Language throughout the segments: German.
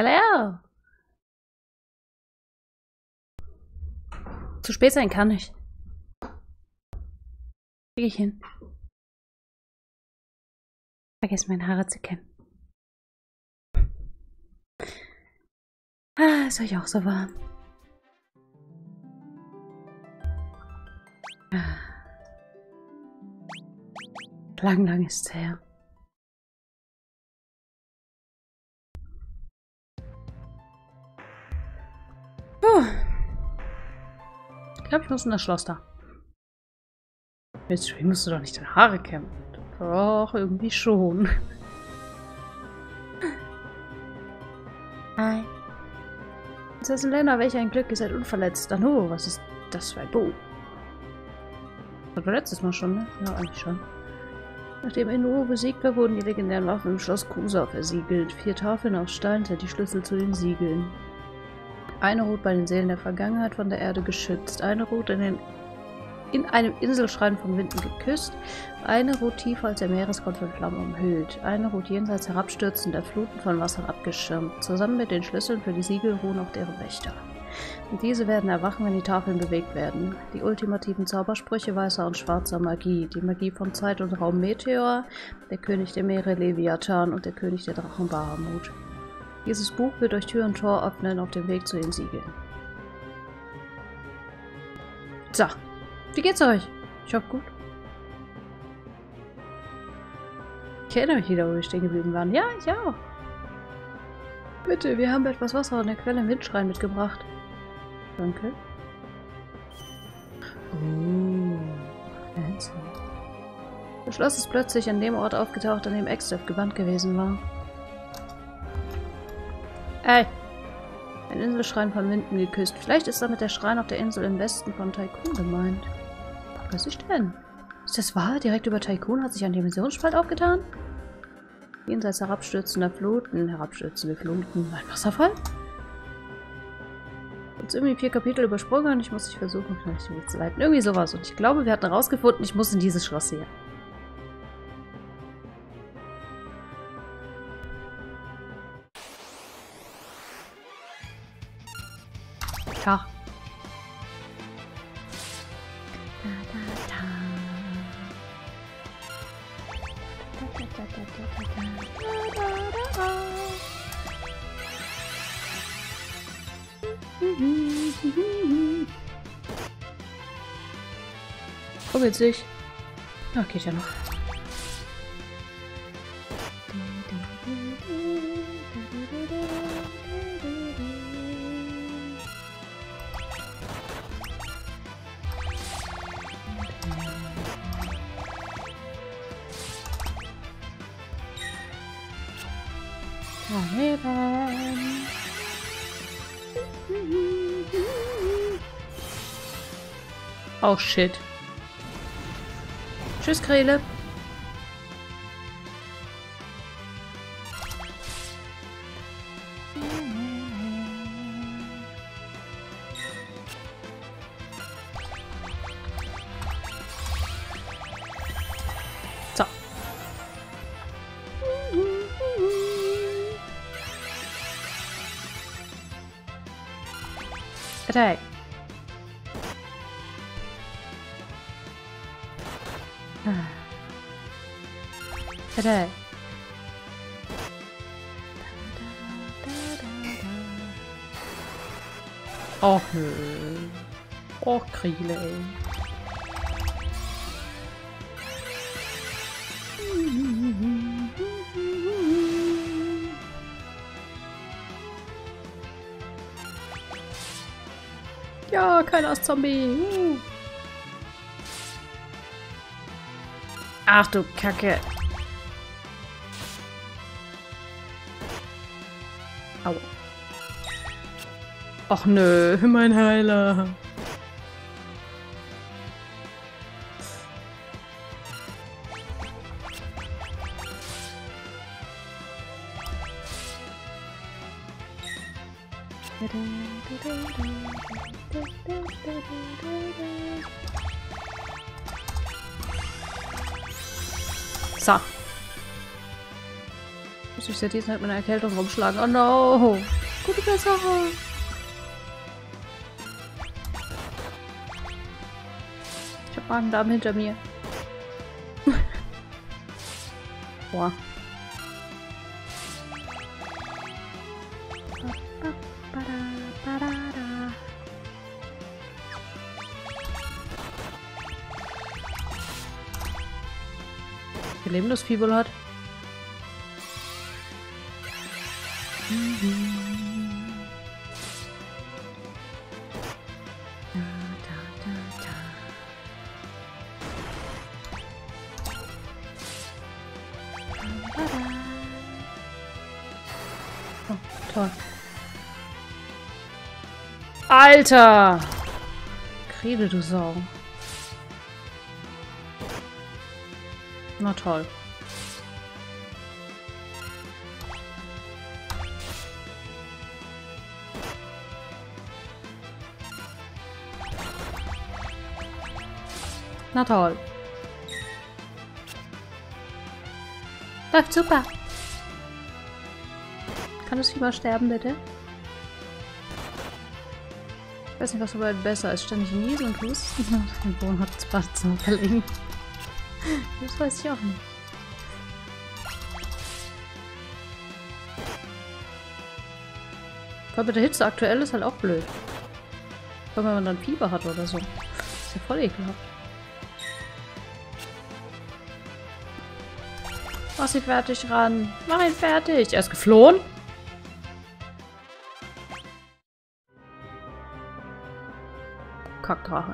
Hello! Zu spät sein kann nicht. Krieg ich hin. Vergiss meine Haare zu kämmen. Ah, ist euch auch so warm. Ah. Lang ist's her. Ich glaube, ich muss in das Schloss da. Jetzt musst du doch nicht deine Haare kämmen. Doch, irgendwie schon. Hi. Prinzessin Lena, welch ein Glück, ihr seid unverletzt. Anu, was ist das für ein Buch? Das war letztes Mal schon, ne? Ja, eigentlich schon. Nachdem Inuo besiegt war, wurden die legendären Waffen im Schloss Kusa versiegelt. 4 Tafeln aus Stein sind die Schlüssel zu den Siegeln. Eine ruht bei den Seelen der Vergangenheit von der Erde geschützt. Eine ruht in einem Inselschrein von Winden geküsst. Eine ruht tiefer als der Meeresgrund von Flammen umhüllt. Eine ruht jenseits herabstürzender Fluten von Wasser abgeschirmt. Zusammen mit den Schlüsseln für die Siegel ruhen auch deren Wächter. Und diese werden erwachen, wenn die Tafeln bewegt werden. Die ultimativen Zaubersprüche weißer und schwarzer Magie. Die Magie von Zeit und Raum Meteor, der König der Meere Leviathan und der König der Drachen Bahamut. Dieses Buch wird euch Tür und Tor öffnen auf dem Weg zu den Siegeln. So, wie geht's euch? Ich hoffe gut. Ich erinnere mich wieder, wo wir stehen geblieben waren. Ja, ich auch. Bitte, wir haben etwas Wasser an der Quelle im Windschrein mitgebracht. Danke. Fancy. Das Schloss ist plötzlich an dem Ort aufgetaucht, an dem Exdeath gebannt gewesen war. Ey! Ein Inselschrein von Winden geküsst. Vielleicht ist damit der Schrein auf der Insel im Westen von Tycoon gemeint. Was ist denn? Ist das wahr? Direkt über Tycoon hat sich ein Dimensionsspalt aufgetan? Jenseits herabstürzende Fluten. Ein Wasserfall? Jetzt irgendwie 4 Kapitel übersprungen und ich muss dich versuchen, vielleicht den Weg zu leiten. Irgendwie sowas. Und ich glaube, wir hatten herausgefunden, ich muss in dieses Schloss hier. Ja. Oh, witzig. Ja, geht ja noch. Oh shit. Tschüss, Krele. So. Attack. Attack. Och nö. Och, Kriele, ey. Ja, keiner ist Zombie. Ach du Kacke. Au. Och nö, mein Heiler. So. muss mich seit diesem Tag mit einer Erkältung rumschlagen. Oh no! Gute Besserung! Ich hab Magen-Darm hinter mir. Boah. Wie Leben das Vieh wohl hat. Oh, toll. Alter! Krede, du Sau. Na toll. Na toll. Läuft super. Kann das Fieber sterben, bitte? Ich weiß nicht, was aber besser ist. Ständig niesen und husten. Den Boden hat das Badzimmer verlegen. Das weiß ich auch nicht. Weil bei der Hitze aktuell ist halt auch blöd. Weil wenn man dann Fieber hat oder so. Ist ja voll ekelhaft. Mach sie fertig ran. Mach ihn fertig. Er ist geflohen. Kackdrache.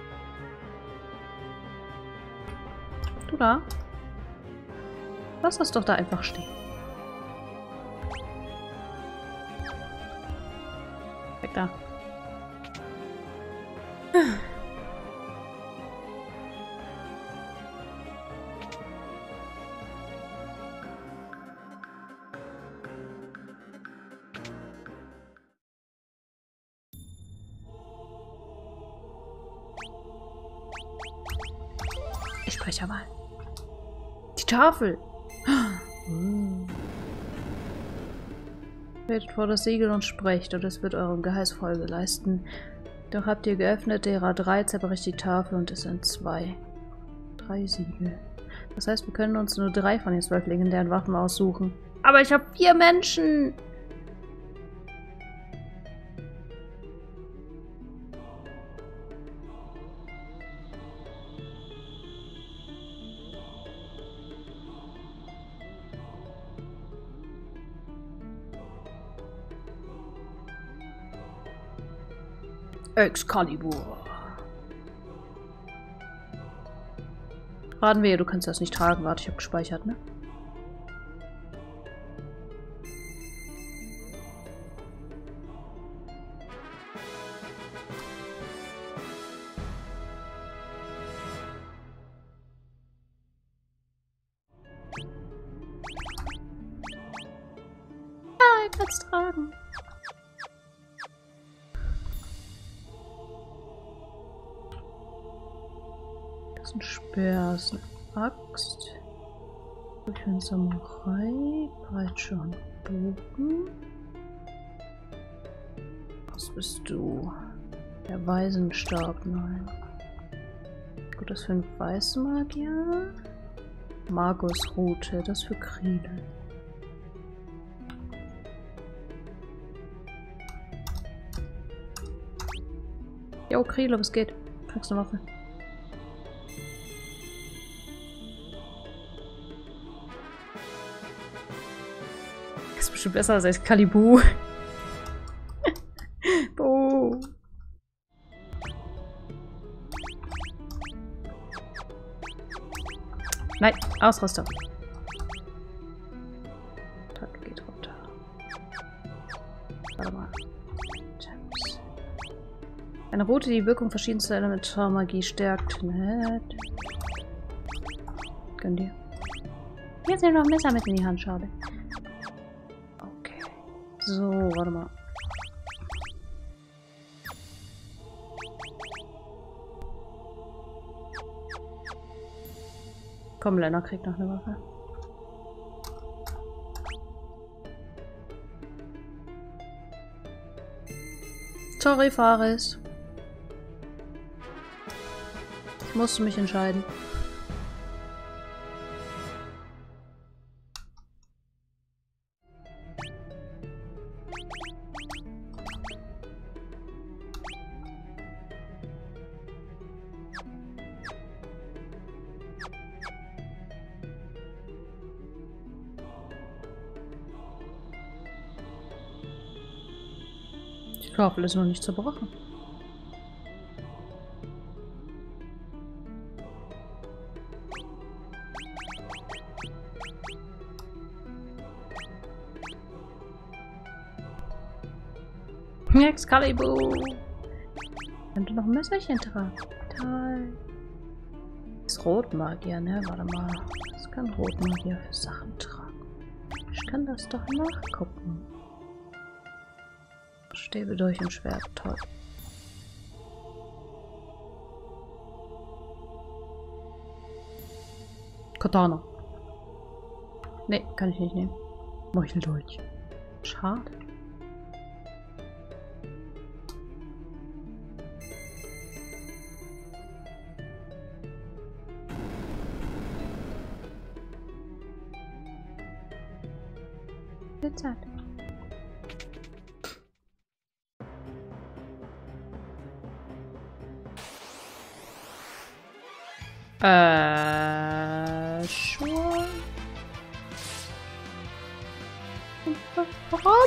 Du da? Lass das doch da einfach stehen. Weg da. Ich spreche mal. Die Tafel. Tretet vor das Siegel und sprecht, und es wird eurem Geheiß Folge leisten. Doch habt ihr geöffnet, derer 3 zerbricht die Tafel und es sind 2. 3 Siegel. Das heißt, wir können uns nur 3 von den 12 legendären Waffen aussuchen. Aber ich habe 4 Menschen! Excalibur. Raten wir, du kannst das nicht tragen. Warte, ich habe gespeichert, ne? Ah, ich kann es tragen. Ein Speer, ist eine Axt. Für ein Samurai. Peitsche und Bogen. Was bist du? Der Weisenstab, nein. Gut, das für einen Weißmagier. Magusrute, das für Kriele. Jo, Kriele, was geht? Kriegst du eine Waffe? Bestimmt besser als Excalibur. Oh. Nein, Ausrüstung. Tag geht runter. Warte mal. Gems. Eine Route, die Wirkung verschiedenster Elementarmagie stärkt. Nett. Gönn dir. Jetzt nimm noch ein Messer mit in die Hand, schade. So, warte mal. Komm, Lennart kriegt noch eine Waffe. Sorry, Faris. Ich musste mich entscheiden. Die Tafel ist noch nicht zerbrochen. Excalibur! Könnte noch ein Messerchen tragen. Toll. Das ist Rotmagier, ne? Warte mal. Was kann Rotmagier für Sachen tragen? Ich kann das doch nachgucken. Stäbe durch ein Schwert. Toll. Katana. Ne, kann ich nicht nehmen. Meucheldolch. Schade. Zeit. Sure. Warum?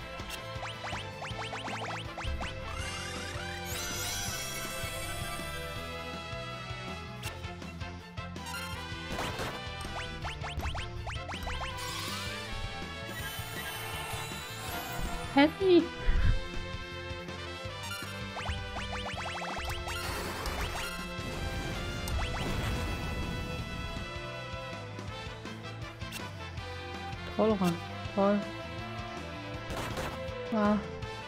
Heavy. Toll ran. Toll. Ja.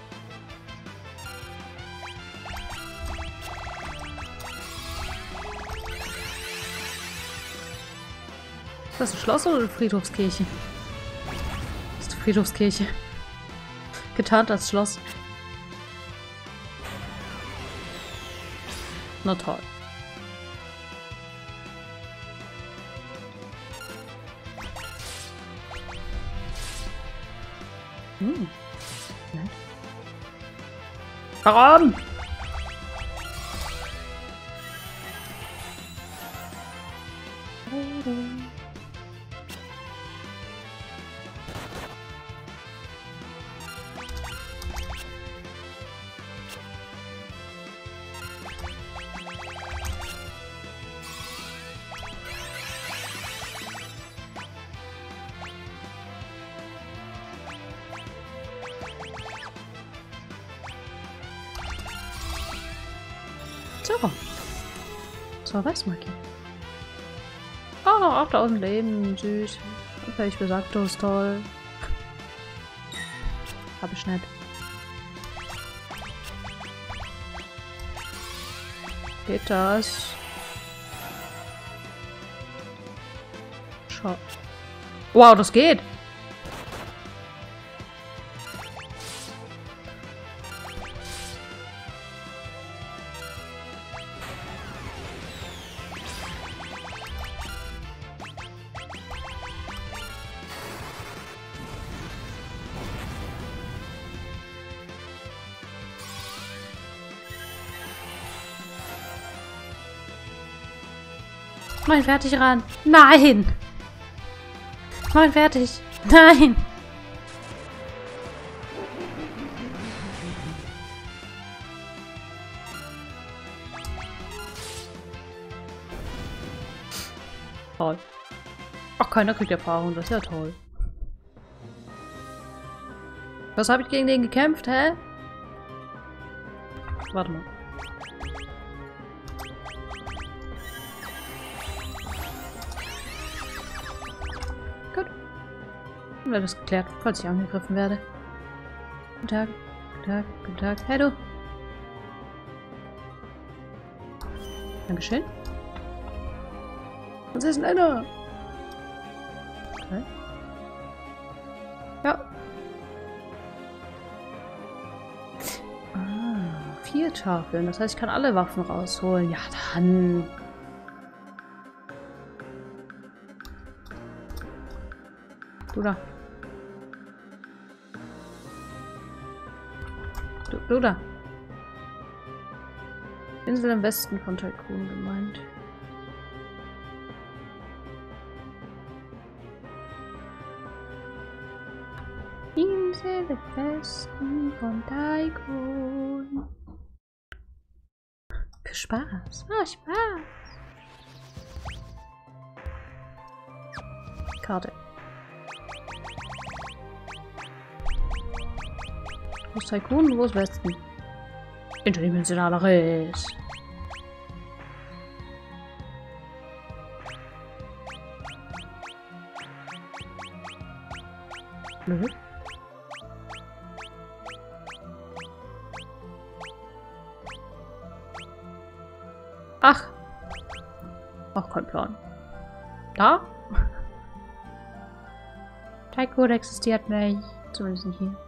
Ist das ein Schloss oder eine Friedhofskirche? Das ist die Friedhofskirche. Getarnt als Schloss. Na toll. Hm. Nein. Warum? So. So, was mag ich? Oh, 8000 Leben. Süß. Okay, ich besagt, das ist toll. Hab ich nicht. Geht das? Schau. Wow, das geht! Mach ihn fertig ran. Nein! Mach ihn fertig. Nein! Toll. Ach, keiner kriegt Erfahrung. Das ist ja toll. Was habe ich gegen den gekämpft, hä? Warte mal. Dann wäre das geklärt, falls ich angegriffen werde. Guten Tag, guten Tag, guten Tag. Hey du! Dankeschön. Was ist denn einer? Okay. Ja. Ah. 4 Tafeln. Das heißt, ich kann alle Waffen rausholen. Ja, dann. Du da. Du da. Insel im Westen von Tycoon gemeint. Insel im Westen von Tycoon. Für Spaß. Ah, Spaß. Karte. Wo ist Tycoon? Wo ist Westen? Interdimensionaler Riss. Blöd. Ach. Ach, kein Plan. Da? Tycoon existiert nicht. Zumindest nicht hier.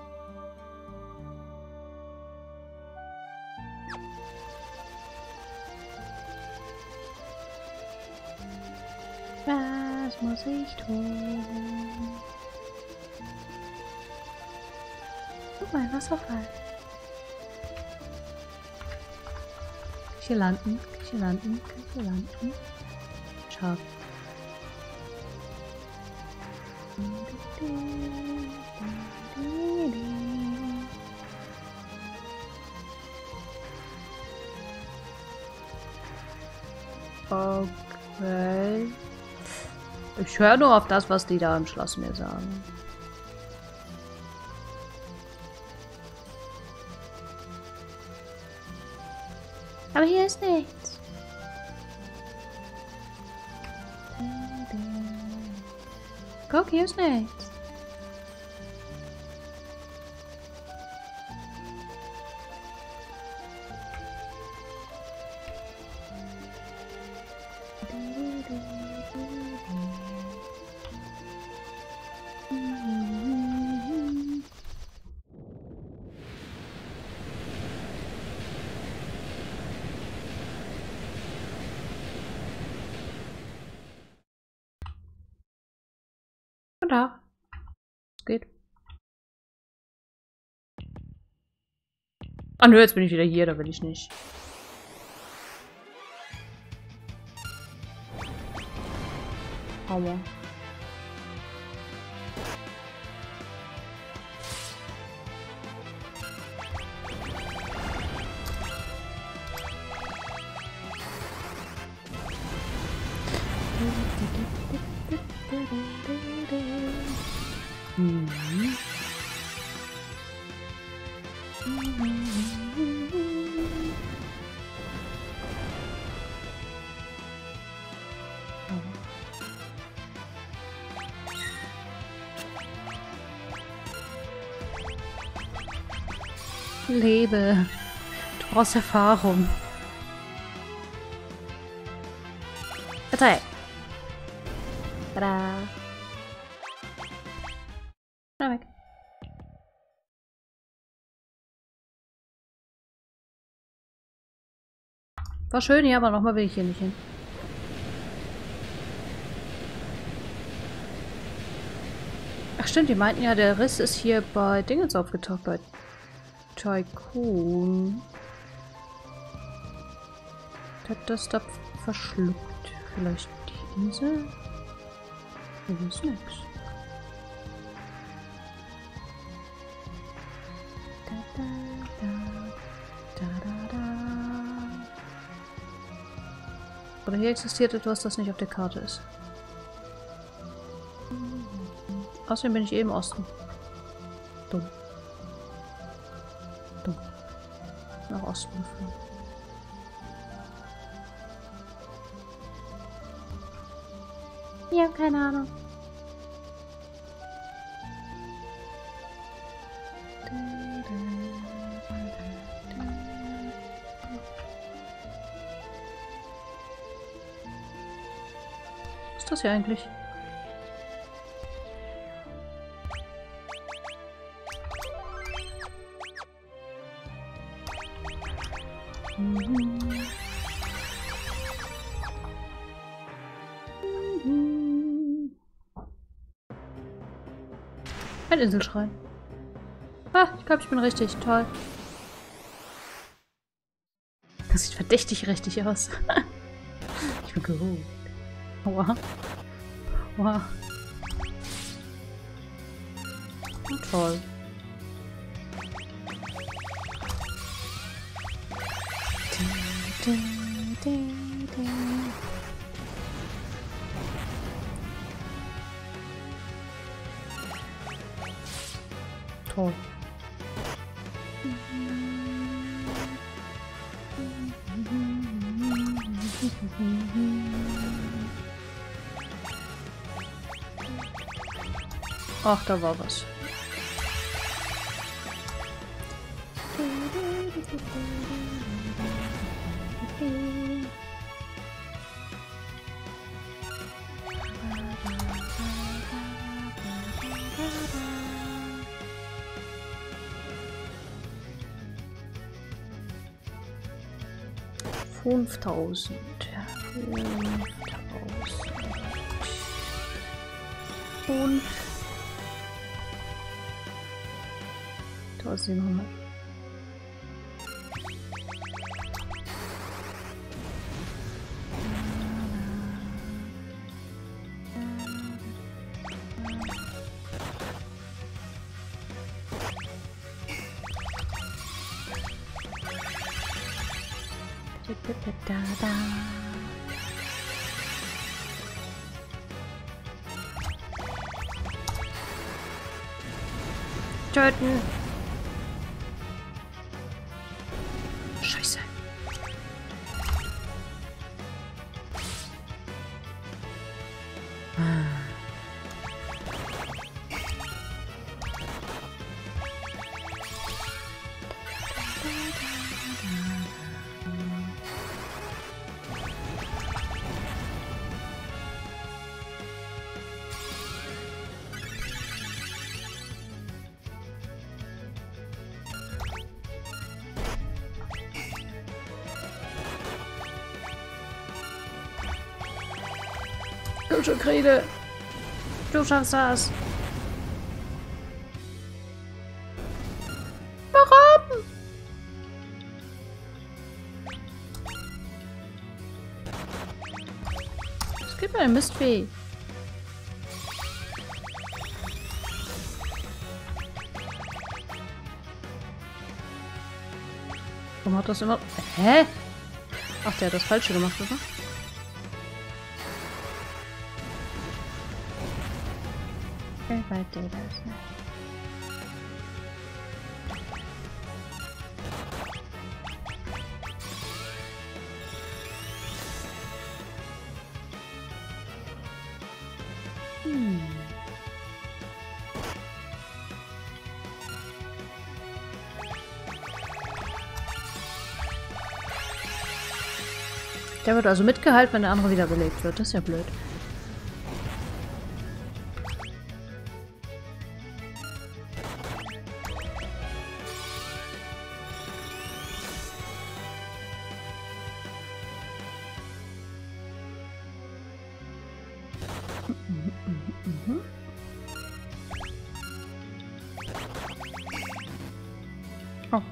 Was muss ich tun? Guck mal, Wasserfall. Kann ich hier landen? Kann ich hier landen? Kann ich hier landen? Schau. Okay. Ich höre nur auf das, was die da im Schloss mir sagen. Aber hier ist nichts. Guck, hier ist nichts. Da. Es geht. Ah nö, jetzt bin ich wieder hier, da bin ich nicht. Aua. Lebe. Du brauchst Erfahrung. Attack. Tada. Na weg. War schön hier, aber nochmal will ich hier nicht hin. Ach stimmt, die meinten ja, der Riss ist hier bei Dingens aufgetaucht, bei Tycoon. Ich hab das da verschluckt. Vielleicht die Insel? Hier ist nix. Oder hier existiert etwas, das nicht auf der Karte ist. Außerdem bin ich eh im Osten. Dumm. Dumm. Nach Osten gefahren. Ich habe keine Ahnung. Was ist das hier eigentlich? Ein Inselschrein. Ah, ich glaube, ich bin richtig. Toll. Das sieht verdächtig richtig aus. Ich bin geruht. Aua. Aua. Oh, toll. Toll. Ach, da war was. Fünftausend. 1700. Töten. Scheiße. Komm schon, Krede. Du schaffst das. Warum? Es gibt eine Mistvieh. Warum hat das immer... Hä? Ach, der hat das Falsche gemacht, oder? Wie weit geht das? Der wird also mitgeheilt, wenn der andere wiederbelebt wird. Das ist ja blöd. Oh.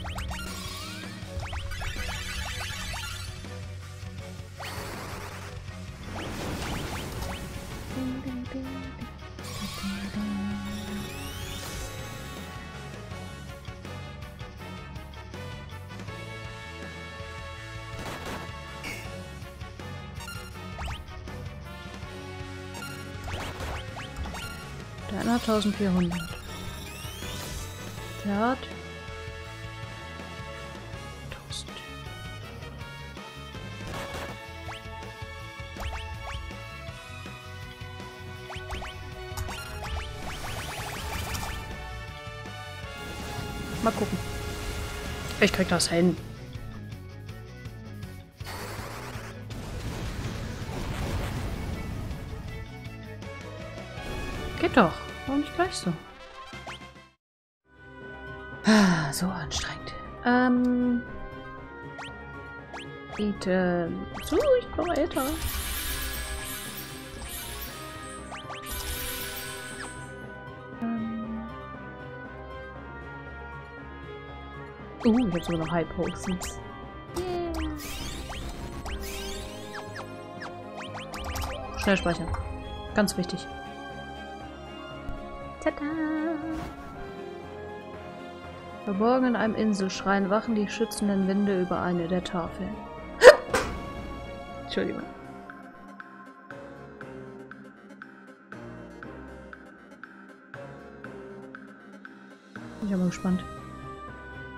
Der hat 1400. Der hat 1000. Mal gucken. Ich krieg das hin. Geht doch. Warum nicht gleich so? Ah, so anstrengend. Iten. So, ich komme weiter. Ich hab sogar noch High Potions. Yeah. Schnell speichern. Ganz wichtig. Tada! Verborgen in einem Inselschrein wachen die schützenden Winde über eine der Tafeln. Entschuldigung. Ich bin mal gespannt.